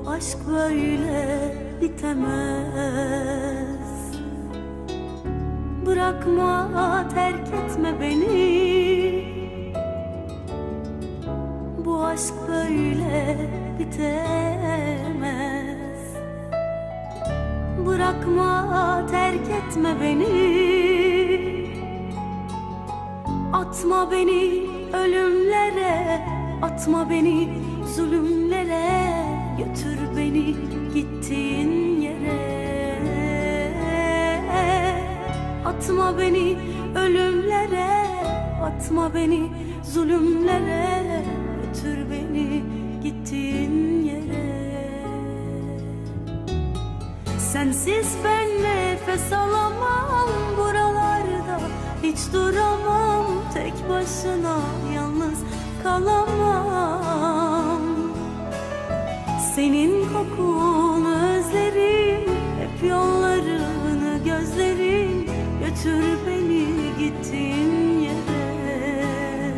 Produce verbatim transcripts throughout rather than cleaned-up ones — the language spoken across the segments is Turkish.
Bu aşk böyle bitemez. Bırakma, terk etme beni. Bu aşk böyle bitemez. Bırakma, terk etme beni. Atma beni ölümlere, atma beni zulümlere. Götür beni gittiğin yere. Atma beni ölümlere, atma beni zulümlere. Götür beni gittiğin yere. Sensiz ben nefes alamam buralarda, hiç duramam, tek başına yalnız kalamam. Senin kokunu özlerim, hep yollarını gözlerim. Götür beni gittiğin yere.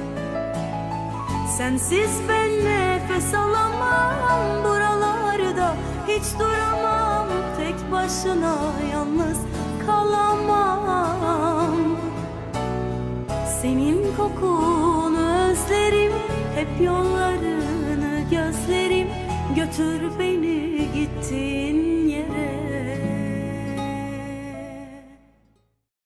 Sensiz ben nefes alamam buralarda, hiç duramam, tek başına yalnız kalamam. Senin kokunu özlerim, hep yollarını gözlerim. Götür beni gittiğin